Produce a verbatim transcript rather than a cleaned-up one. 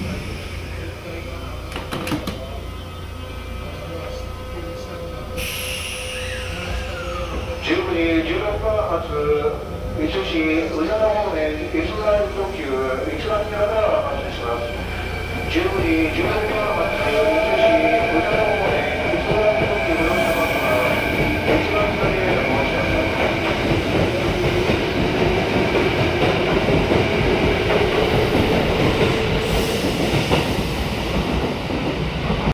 じゅうくじじゅうろっぷん発伊豆市宇佐美方面伊豆ライン特急伊豆宮から発車します。じゅうくじじゅうろっぷん発伊豆市宇佐美方面